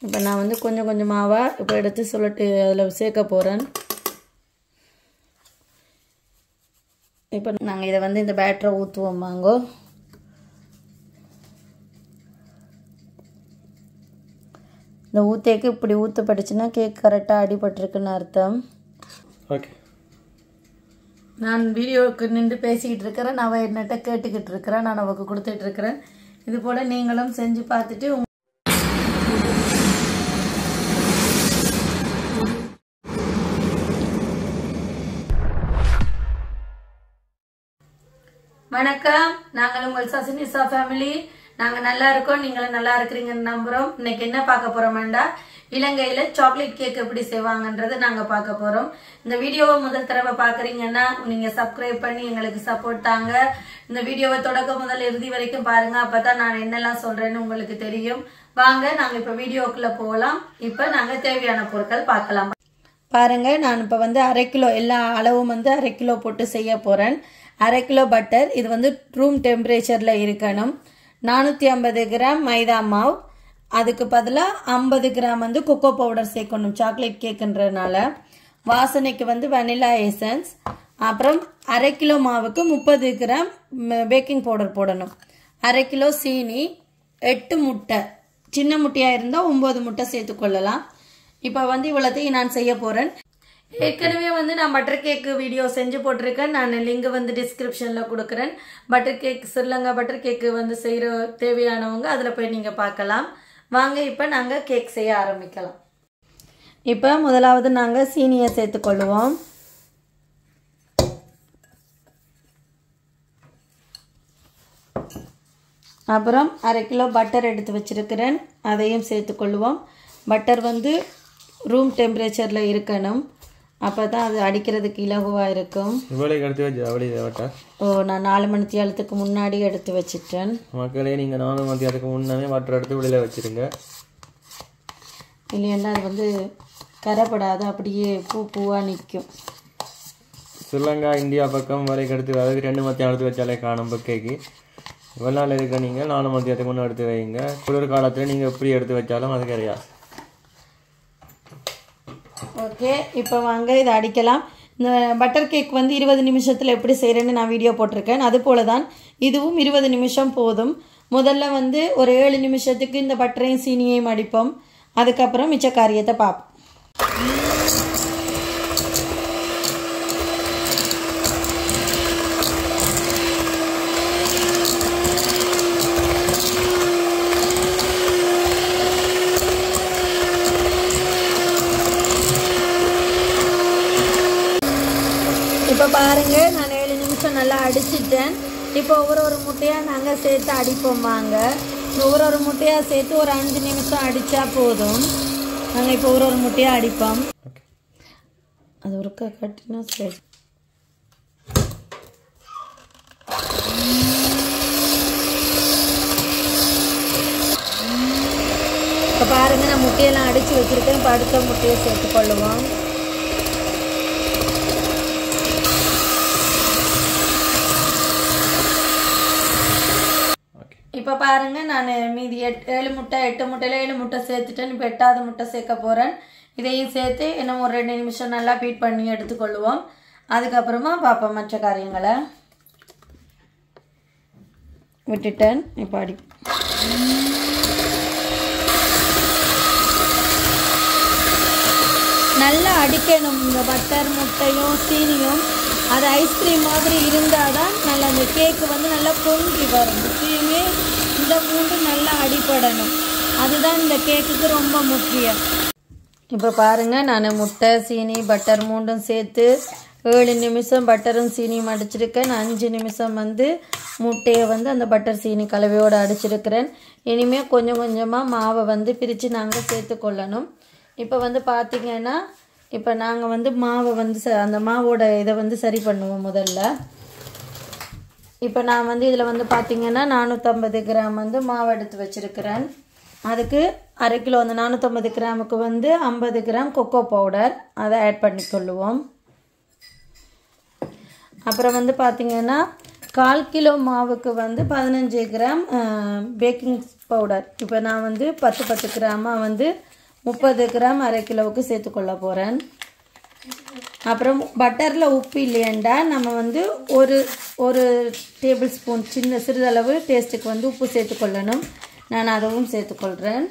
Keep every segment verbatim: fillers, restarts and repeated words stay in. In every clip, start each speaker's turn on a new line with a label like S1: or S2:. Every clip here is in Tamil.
S1: இப்போ நான் வந்து கொஞ்சம் கொஞ்சமாவா இப்போ எடுத்து சொல்லட்டு அதில் சேர்க்க போகிறேன். இப்போ நாங்கள் இதை வந்து இந்த பேட்டரை ஊற்றுவோம் வாங்கோ. இந்த ஊற்றேக்கு இப்படி ஊற்றப்பட்டுச்சுன்னா கேக் கரெக்டாக அடிபட்டிருக்குன்னு அர்த்தம்.
S2: ஓகே,
S1: நான் வீடியோவுக்கு நின்று பேசிக்கிட்டு இருக்கிறேன், நான் அவள் என்னட்ட கேட்டுக்கிட்டு இருக்கிறேன், நான் அவளுக்கு கொடுத்துட்டு இருக்கிறேன். இது போல் நீங்களும் செஞ்சு பார்த்துட்டு உங்க வணக்கம். நாங்கள் உங்கள் சசினிஷா ஃபேமிலி. நாங்கள் நல்லா இருக்கோம், நீங்களும் நல்லா இருக்கிறீங்கன்னு நம்புகிறோம். இன்னைக்கு என்ன பார்க்க போகிறோம்டா, இலங்கையில் சாக்லேட் கேக் எப்படி செய்வாங்கன்றதை நாங்கள் பார்க்க போகிறோம். இந்த வீடியோவை முதல் தடவை பார்க்குறீங்கன்னா நீங்கள் சப்ஸ்கிரைப் பண்ணி எங்களுக்கு சப்போர்ட் தாங்க. இந்த வீடியோவை தொடக்க முதல் இறுதி வரைக்கும் பாருங்க, அப்போ தான் நான் என்னெல்லாம் சொல்கிறேன்னு உங்களுக்கு தெரியும். வாங்க நாங்கள் இப்போ வீடியோக்குள்ளே போகலாம். இப்போ நாங்கள் தேவையான பொருட்கள் பார்க்கலாம். பாருங்க, நான் இப்போ வந்து அரை கிலோ எல்லா அளவும் வந்து அரை கிலோ போட்டு செய்ய போகிறேன். அரை கிலோ பட்டர், இது வந்து ரூம் டெம்பரேச்சரில் இருக்கணும். நானூற்றி ஐம்பது கிராம் மைதா மாவு, அதுக்கு பதிலாக ஐம்பது கிராம் வந்து கொக்கோ பவுடர் சேர்க்கணும் சாக்லேட் கேக்குன்றதுனால. வாசனைக்கு வந்து வெனிலா எசன்ஸ். அப்புறம் அரை கிலோ மாவுக்கு முப்பது கிராம் பேக்கிங் பவுடர் போடணும். அரை கிலோ சீனி, எட்டு முட்டை, சின்ன முட்டையாக இருந்தால் ஒம்பது முட்டை சேர்த்துக்கொள்ளலாம். இப்போ வந்து இவ்வளோத்தையும் நான் செய்ய போகிறேன். ஏற்கனவே வந்து நான் பட்டர் கேக்கு வீடியோ செஞ்சு போட்டிருக்கேன், நான் லிங்க் வந்து டிஸ்கிரிப்ஷனில் கொடுக்குறேன். Butter cake Sri Lanka butter cake வந்து செய்கிற தேவையானவங்க அதில் போய் நீங்கள் பார்க்கலாம். வாங்க இப்போ நாங்கள் கேக் செய்ய ஆரம்பிக்கலாம். இப்போ முதலாவது நாங்கள் சீனியை சேர்த்துக்கொள்ளுவோம். அப்புறம் அரை கிலோ பட்டர் எடுத்து வச்சிருக்கிறேன், அதையும் சேர்த்துக்கொள்ளுவோம். பட்டர் வந்து ரூம் டெம்பரேச்சரில் இருக்கணும், அப்போ தான் அது அடிக்கிறதுக்கு இலகுவாக இருக்கும். ஓ, நான் நாலு மணி தியாலத்துக்கு முன்னாடி எடுத்து வச்சிட்டேன்.
S2: மக்களே, நீங்கள் நாலு மணி தியாலத்துக்கு முன்னாடி பட்டர் எடுத்து வெளியில் வச்சுருங்க,
S1: இல்லைன்னா அது வந்து கரைப்படாது, அப்படியே பூ பூவாக நிற்கும்.
S2: ஸ்ரீலங்கா இந்தியா பக்கம் வரைக்கும் எடுத்து அதுக்கு ரெண்டு மத்தியம் எடுத்து வச்சாலே காணும் பக்கைக்கு. இவ்வளோ நாள் இருக்க நீங்கள் நாலு மத்தியத்துக்கு முன்னே எடுத்து வைங்க. குளிர் காலத்தில் நீங்கள் எப்படி எடுத்து வச்சாலும் அது கிடையாது.
S1: ஓகே, இப்போ வாங்க இதை அடிக்கலாம். இந்த பட்டர் கேக் வந்து இருபது நிமிஷத்தில் எப்படி செய்கிறேன்னு நான் வீடியோ போட்டிருக்கேன். அது போல தான் இதுவும் இருபது நிமிஷம் போதும். முதல்ல வந்து ஒரு ஏழு நிமிஷத்துக்கு இந்த பட்டரையும் சீனியையும் அடிப்போம், அதுக்கப்புறம் மிச்ச காரியத்தை பார்ப்போம். இப்போ பாருங்க, நான் ஏழு நிமிஷம் நல்லா அடிச்சிட்டேன். இப்போ ஒரு ஒரு முட்டையாக நாங்கள் சேர்த்து அடிப்போம். வாங்க, ஒரு ஒரு முட்டையாக சேர்த்து ஒரு அஞ்சு நிமிஷம் அடித்தா போதும். நாங்கள் இப்போ ஒரு ஒரு முட்டையாக அடிப்போம். அது ஒரு கட்டினா சரி. இப்போ பாருங்க, நான் முட்டையெல்லாம் அடித்து வச்சுருக்கேன். இப்போ அடுத்த முட்டையை சேர்த்துக்கொள்ளுவோம். இப்போ பாருங்க, நான் மீதி எட் ஏழு முட்டை எட்டு முட்டையில் ஏழு முட்டை சேர்த்துட்டேன். இப்போ எட்டாவது முட்டை சேர்க்க போகிறேன். இதையும் சேர்த்து இன்னும் ஒரு ரெண்டு நிமிஷம் நல்லா பீட் பண்ணி எடுத்துக்கொள்ளுவோம். அதுக்கப்புறமா பார்ப்போம் மற்ற காரியங்களை. விட்டுட்டேன். இப்போ அடி நல்லா அடிக்கணும். இந்த பட்டர் முட்டையும் சீனியும் அது ஐஸ்கிரீம் மாதிரி இருந்தால் தான் நல்லா அந்த கேக்கு வந்து நல்லா பொங்கி வரும். முக்கியமே இந்த மூன்று நல்லா அடிப்படணும், அதுதான் இந்த கேக்குக்கு ரொம்ப முக்கியம். இப்போ பாருங்கள், நான் முட்டை சீனி பட்டர் மூண்டும் சேர்த்து ஏழு நிமிஷம் பட்டரும் சீனியும் அடிச்சிருக்கேன். அஞ்சு நிமிஷம் வந்து முட்டையை வந்து அந்த பட்டர் சீனி கலவையோடு அடிச்சிருக்கிறேன். இனிமேல் கொஞ்சம் கொஞ்சமாக மாவை வந்து பிரித்து நாங்கள் சேர்த்துக்கொள்ளணும். இப்போ வந்து பார்த்திங்கன்னா, இப்போ நாங்கள் வந்து மாவை வந்து ச அந்த மாவோட இதை வந்து சரி பண்ணுவோம் முதல்ல. இப்போ நான் வந்து இதில் வந்து பார்த்திங்கன்னா நானூற்றம்பது கிராம் வந்து மாவு எடுத்து வச்சுருக்கிறேன். அதுக்கு அரை கிலோ அந்த நானூற்றம்பது கிராமுக்கு வந்து ஐம்பது கிராம் கொக்கோ பவுடர் அதை ஆட் பண்ணிக்கொள்ளுவோம். அப்புறம் வந்து பார்த்திங்கன்னா கால் கிலோ மாவுக்கு வந்து பதினஞ்சு கிராம் பேக்கிங் பவுடர். இப்போ நான் வந்து பத்து பத்து கிராமாக வந்து முப்பது கிராம் அரை கிலோவுக்கு சேர்த்துக்கொள்ள போகிறேன். அப்புறம் பட்டரில் உப்பு இல்லையண்டா நம்ம வந்து ஒரு ஒரு டேபிள் ஸ்பூன் சின்ன சிறிதளவு டேஸ்ட்டுக்கு வந்து உப்பு சேர்த்துக்கொள்ளணும். நான் அதுவும் சேர்த்துக்கொள்கிறேன்.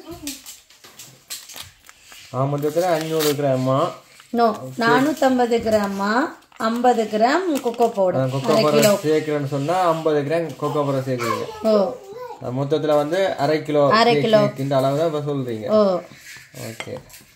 S2: மொத்தத்தில் ஐநூறு கிராமா
S1: நோ நானூற்றம்பது கிராமா ஐம்பது gram cocoa powder
S2: cocoa powder சேர்க்கிறேன்னு சொன்னால் ஐம்பது கிராம் கொக்கோ பவுடர் சேர்க்குறீங்க. ஓ மொத்தத்தில் வந்து அரை கிலோ அரை கிலோ இந்த அளவு தான் இப்போ சொல்கிறீங்க. Oh okay.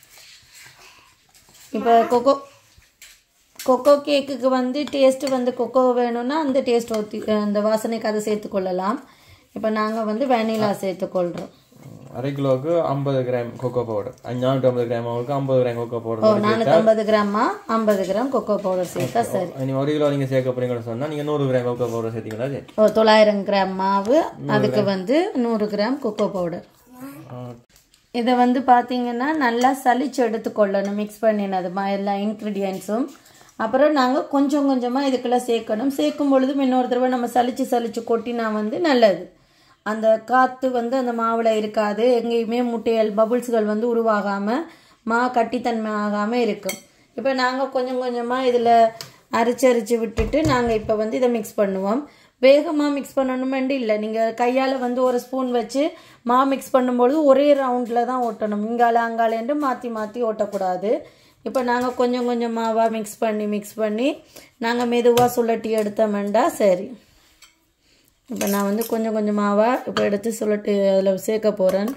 S1: இப்போ கொக்கோ கொக்கோ கேக்குக்கு வந்து டேஸ்ட்டு வந்து கொக்கோ வேணும்னா அந்த டேஸ்ட் ஊற்றி அந்த வாசனைக்கு அதை சேர்த்துக்கொள்ளலாம். இப்போ நாங்கள் வந்து வெனிலா சேர்த்துக்கொள்கிறோம்.
S2: அரை கிலோவுக்கு ஐம்பது கிராம் கொக்கோ பவுடர், நானூற்றி ஐம்பது கிராம் அவங்களுக்கு ஐம்பது கிராம் கொக்கோ பவுடர்.
S1: நானூற்றி ஐம்பது கிராமா ஐம்பது கிராம் கொக்கோ பவுடர் சேர்த்தா சரி.
S2: நீங்கள் ஒரு கிலோ நீங்கள் சேர்க்க போறீங்கன்னு சொன்னால் நீங்கள் நூறு கிராம் கொக்கோ பவுடர் சேர்த்தீங்களா? சரி.
S1: ஓ தொள்ளாயிரம் கிராம் மாவு, அதுக்கு வந்து நூறு கிராம் கொக்கோ பவுடர். இதை வந்து பார்த்தீங்கன்னா நல்லா சலிச்சு எடுத்துக்கொள்ளணும் மிக்ஸ் பண்ணினது எல்லா இன்க்ரீடியன்ஸும். அப்புறம் நாங்கள் கொஞ்சம் கொஞ்சமாக இதுக்குள்ளே சேர்க்கணும். சேர்க்கும் பொழுதும் இன்னொரு தடவை நம்ம சலிச்சு சலிச்சு கொட்டினா வந்து நல்லது. அந்த காற்று வந்து அந்த மாவில் இருக்காது, எங்கேயுமே முட்டைகள் பபுள்ஸ்கள் வந்து உருவாகாமல் மா கட்டித்தன்மை ஆகாமல் இருக்கும். இப்போ நாங்கள் கொஞ்சம் கொஞ்சமாக இதில் அரைச்சி அரைச்சி விட்டுட்டு நாங்கள் இப்போ வந்து இதை மிக்ஸ் பண்ணுவோம். வேகமாக மிக்ஸ் பண்ணணுமெண்டு இல்லை, நீங்கள் கையால் வந்து ஒரு ஸ்பூன் வச்சு மா மிக்ஸ் பண்ணும்பொழுது ஒரே ரவுண்டில் தான் ஓட்டணும், இங்கால அங்காலேண்டு மாற்றி மாற்றி ஓட்டக்கூடாது. இப்போ நாங்கள் கொஞ்சம் கொஞ்சம் மாவாக மிக்ஸ் பண்ணி மிக்ஸ் பண்ணி நாங்கள் மெதுவாக சுழட்டி எடுத்தோம்டா சரி. இப்போ நான் வந்து கொஞ்சம் கொஞ்சம் மாவாக இப்போ எடுத்து சுழட்டி அதில் சேர்க்க போகிறேன்.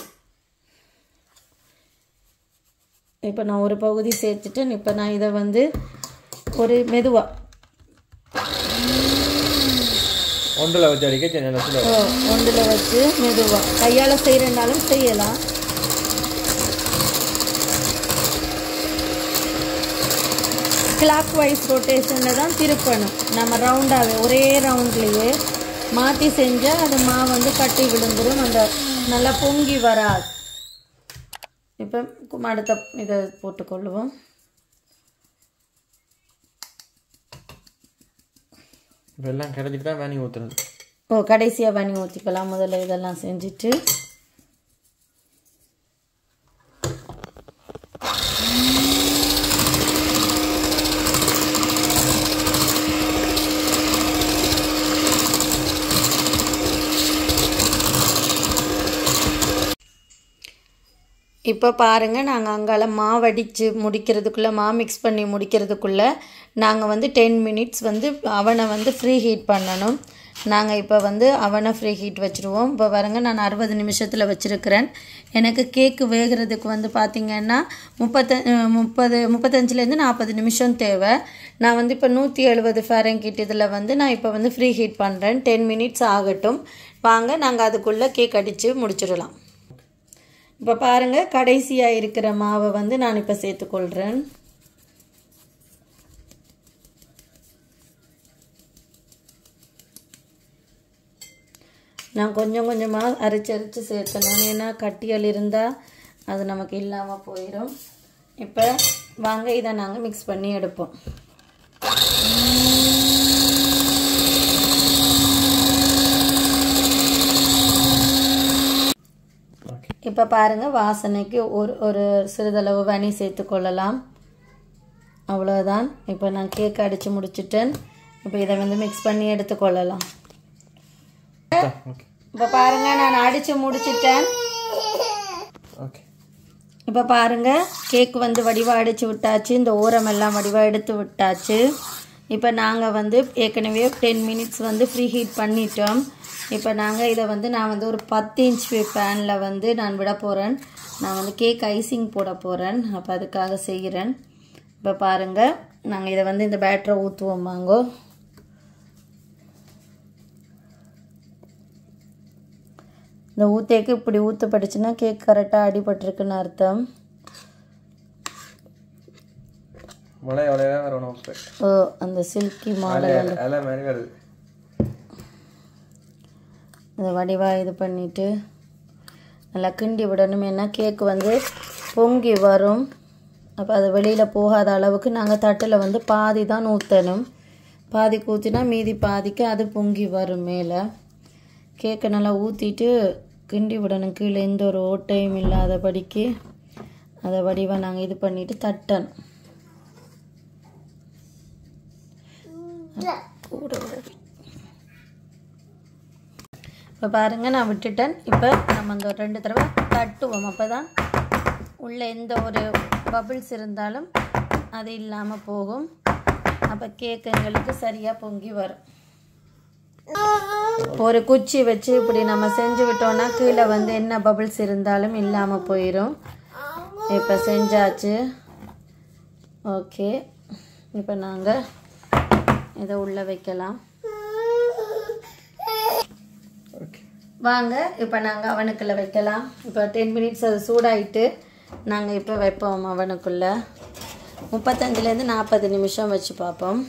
S1: இப்போ நான் ஒரு பகுதி சேர்த்துட்டு இப்போ நான் இதை வந்து ஒரு மெதுவாக
S2: ஒன்றில் வச்சு அடிக்க
S1: ஒன்றில் வச்சு மெதுவாக கையால் செய்கிறனாலும் செய்யலாம். கிளாக் வைஸ் ரொட்டேஷனில் தான் திருப்பணும். நம்ம ரவுண்டாகவே ஒரே ரவுண்ட்லேயே மாற்றி செஞ்சால் அது மா வந்து கட்டி விழுந்துடும், அந்த நல்லா பொங்கி வராது. இப்போ அடுத்த இதை போட்டுக்கொள்ளுவோம்.
S2: இதெல்லாம் கரைச்சிட்டு தான் வேணி ஊற்றுறது.
S1: ஓ கடைசியாக வேணி ஊற்றிக்கலாம். முதல்ல இதெல்லாம் செஞ்சுட்டு இப்போ பாருங்கள், நாங்கள் அங்கால மாவடித்து முடிக்கிறதுக்குள்ளே மா மிக்ஸ் பண்ணி முடிக்கிறதுக்குள்ளே நாங்கள் வந்து டென் மினிட்ஸ் வந்து அவனை வந்து ஃப்ரீ ஹீட் பண்ணணும். நாங்கள் இப்போ வந்து அவனை ஃப்ரீ ஹீட் வச்சுருவோம். இப்போ பாருங்கள், நான் அறுபது நிமிஷத்தில் வச்சுருக்கிறேன். எனக்கு கேக்கு வேகிறதுக்கு வந்து பார்த்திங்கன்னா முப்பத்த முப்பது முப்பத்தஞ்சுலேருந்து நாற்பது நிமிஷம் தேவை. நான் வந்து இப்போ நூற்றி எழுபது ஃபேரன்ஹீட் இதில் வந்து நான் இப்போ வந்து ஃப்ரீ ஹீட் பண்ணுறேன். டென் மினிட்ஸ் ஆகட்டும். வாங்க நாங்கள் அதுக்குள்ளே கேக் அடித்து முடிச்சிடலாம். இப்போ பாருங்கள், கடைசியாக இருக்கிற மாவை வந்து நான் இப்போ சேர்த்துக்கொள்கிறேன். நான் கொஞ்சம் கொஞ்சமாக அரைச்சி அரைச்சி சேர்த்தணும், ஏன்னா கட்டியல் இருந்தால் அது நமக்கு இல்லாமல் போயிடும். இப்போ வாங்க இதை நாங்கள் மிக்ஸ் பண்ணி எடுப்போம். இப்போ பாருங்கள், வாசனைக்கு ஒரு ஒரு சிறிதளவு வனி சேர்த்துக்கொள்ளலாம். அவ்வளோதான். இப்போ நான் கேக் அடித்து முடிச்சுட்டேன். இப்போ இதை வந்து மிக்ஸ் பண்ணி எடுத்துக்கொள்ளலாம். இப்போ பாருங்கள், நான் அடித்து முடிச்சிட்டேன். இப்போ பாருங்கள், கேக் வந்து வடிவாக அடித்து விட்டாச்சு. இந்த ஓரமெல்லாம் வடிவாக எடுத்து விட்டாச்சு. இப்போ நாங்கள் வந்து ஏற்கனவே டென் மினிட்ஸ் வந்து ஃப்ரீ ஹீட் பண்ணிட்டோம். இப்போ நாங்கள் இதை வந்து நான் வந்து ஒரு பத்து இன்ச் பேனில் வந்து நான் விட போகிறேன். நான் வந்து கேக் ஐசிங் போட போகிறேன். அப்போ அதுக்காக செய்கிறேன். இப்போ பாருங்கள், நாங்கள் இதை வந்து இந்த பேட்டரை ஊற்றுவோம். வாங்கோ, இந்த ஊற்றேக்கு இப்படி ஊற்றப்பட்டுச்சுன்னா கேக் கரெக்டாக அடிபட்டிருக்குன்னு அர்த்தம். ஓ அந்த சில்கி மாடல் இந்த வடிவாக இது பண்ணிவிட்டு நல்லா கிண்டி விடணும். ஏன்னா கேக்கு வந்து பொங்கி வரும். அப்போ அது வெளியில் போகாத அளவுக்கு நாங்கள் தட்டில் வந்து பாதி தான் ஊற்றணும். பாதிக்கு ஊற்றினா மீதி பாதிக்கு அது பொங்கி வரும் மேலே. கேக்கை நல்லா ஊற்றிட்டு கிண்டி விடணும், கீழே எந்த ஒரு ஓட்டையும் இல்லாதபடிக்கு அதை வடிவாக நாங்கள் இது பண்ணிவிட்டு தட்டணும். இப்போ பாருங்கள் நான் விட்டுட்டேன். இப்போ நம்ம அந்த ரெண்டு தடவை தட்டுவோம், அப்போ தான் உள்ளே எந்த ஒரு பபிள்ஸ் இருந்தாலும் அது இல்லாமல் போகும். அப்போ கேக் எங்களுக்கு சரியாக பொங்கி வரும். ஒரு குச்சி வச்சு இப்படி நம்ம செஞ்சு விட்டோம்னா கீழே வந்து என்ன பபிள்ஸ் இருந்தாலும் இல்லாமல் போயிடும். இப்போ செஞ்சாச்சு. ஓகே, இப்போ நாங்கள் இதை உள்ளே வைக்கலாம். வாங்க இப்போ நாங்கள் அவனுக்குள்ளே வைக்கலாம். இப்போ டென் மினிட்ஸ் அது சூடாயிட்டு நாங்கள் இப்போ வைப்போம் அவனுக்குள்ளே. முப்பத்தஞ்சுலேருந்து நாற்பது நிமிஷம் வச்சு பார்ப்போம்.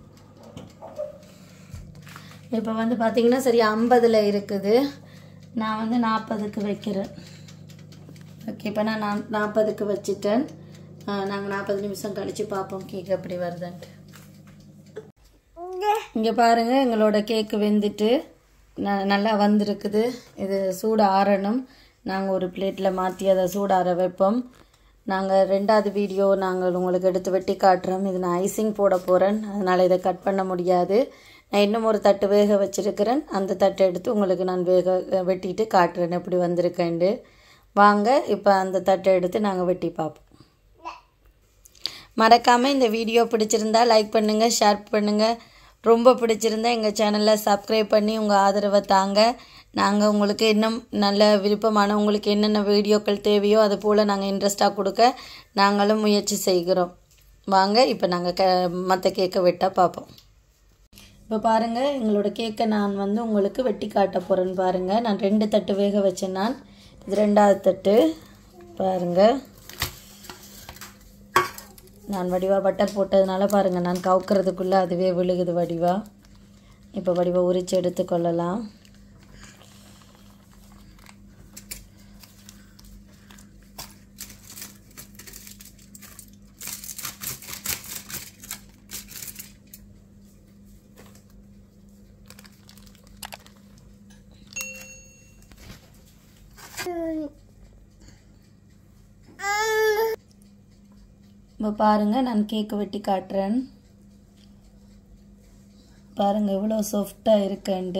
S1: இப்போ வந்து பார்த்திங்கன்னா சரி ஐம்பதில் இருக்குது, நான் வந்து நாற்பதுக்கு வைக்கிறேன். ஓகே, இப்போ நான் நான் நாற்பதுக்கு வச்சுட்டேன். நாங்கள் நாற்பது நிமிஷம் கழித்து பார்ப்போம் கேக் எப்படி வருதுன்ட்டு. இங்கே பாருங்கள் எங்களோட கேக்கு வெந்துட்டு ந நல்லா வந்திருக்குது. இது சூடு ஆறணும். நாங்கள் ஒரு பிளேட்டில் மாற்றி அதை சூடாற வைப்போம். நாங்கள் ரெண்டாவது வீடியோ நாங்கள் உங்களுக்கு எடுத்து வெட்டி காட்டுறோம். இது நான் ஐசிங் போட போகிறேன், அதனால் இதை கட் பண்ண முடியாது. நான் இன்னும் ஒரு தட்டு வேக வச்சுருக்கிறேன், அந்த தட்டை எடுத்து உங்களுக்கு நான் வேக வெட்டிட்டு காட்டுறேன் எப்படி வந்திருக்கேன்ட்டு. வாங்க இப்போ அந்த தட்டை எடுத்து நாங்கள் வெட்டி பார்ப்போம். மறக்காமல் இந்த வீடியோ பிடிச்சிருந்தா லைக் பண்ணுங்கள், ஷேர் பண்ணுங்கள். ரொம்ப பிடிச்சிருந்தா எங்கள் சேனலில் சப்ஸ்கிரைப் பண்ணி உங்கள் ஆதரவை தாங்க. நாங்கள் உங்களுக்கு இன்னும் நல்ல விருப்பமான உங்களுக்கு என்னென்ன வீடியோக்கள் தேவையோ அது போல் நாங்கள் இன்ட்ரெஸ்ட்டாக கொடுக்க நாங்களும் முயற்சி செய்கிறோம். வாங்க இப்போ நாங்கள் க மற்ற கேக்கை வெட்ட பார்ப்போம். இப்போ பாருங்கள் எங்களோட கேக்கை நான் வந்து உங்களுக்கு வெட்டி காட்ட போகிறேன்னு பாருங்கள். நான் ரெண்டு தட்டு வேக வச்சேன். நான் இது ரெண்டாவது தட்டு. பாருங்கள் நான் வடிவாக பட்டர் போட்டதுனால பாருங்கள் நான் கவுக்கிறதுக்குள்ளே அதுவே விழுகுது வடிவாக. இப்போ வடிவாக உரித்து எடுத்துக்கொள்ளலாம். இப்போ பாருங்கள் நான் கேக்கு வெட்டி காட்டுறேன். பாருங்கள் எவ்வளோ சாஃப்டாக இருக்குண்டு.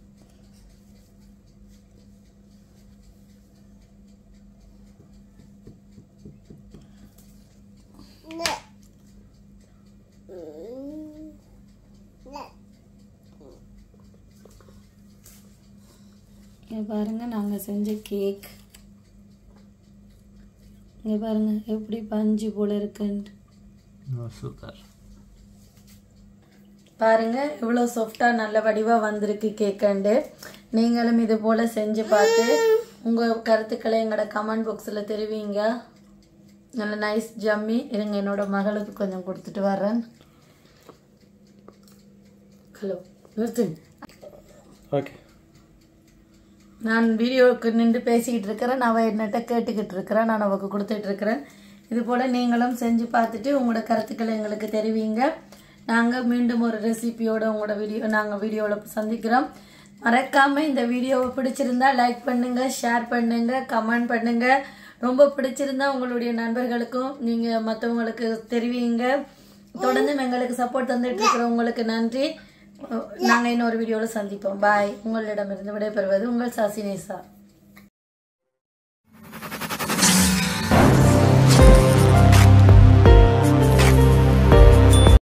S1: இங்கே பாருங்கள் நாங்கள் செஞ்ச கேக். இங்கே பாருங்கள் எப்படி பஞ்சு போல் இருக்குன்ட்டு.
S2: சூப்பர்.
S1: பாருங்கள் எவ்வளோ சாஃப்டாக நல்ல வடிவாக வந்திருக்கு கேக்கண்டு. நீங்களும் இது போல் செஞ்சு பார்த்து உங்கள் கருத்துக்களை எங்களோட கமெண்ட் பாக்ஸில் தெரிவிங்க. நல்ல நைஸ் ஜம்மி. இருங்க என்னோட மகளுக்கு கொஞ்சம் கொடுத்துட்டு வர்றேன். ஹலோ நிறுத்து.
S2: ஓகே,
S1: நான் வீடியோவுக்கு நின்று பேசிக்கிட்டு இருக்கிறேன், அவள் என்னட்ட கேட்டுக்கிட்டு இருக்கிறேன், நான் அவளுக்கு கொடுத்துட்ருக்கிறேன். இது போல் நீங்களும் செஞ்சு பார்த்துட்டு உங்களோட கருத்துக்களை எங்களுக்கு தெரிவிங்க. நாங்கள் மீண்டும் ஒரு ரெசிபியோட உங்களோட வீடியோ நாங்கள் வீடியோவில் சந்திக்கிறோம். மறக்காமல் இந்த வீடியோவை பிடிச்சிருந்தா லைக் பண்ணுங்கள், ஷேர் பண்ணுங்கள், கமெண்ட் பண்ணுங்கள். ரொம்ப பிடிச்சிருந்தா உங்களுடைய நண்பர்களுக்கும் நீங்கள் மற்றவங்களுக்கு தெரிவிங்க. தொடர்ந்து எங்களுக்கு சப்போர்ட் தந்துட்டு இருக்கிற உங்களுக்கு நன்றி. நாங்கள் இன்னொரு வீடியோவில் சந்திப்போம். பாய். உங்களிடமிருந்து விடைபெறுவது உங்கள் சாசினிஷா.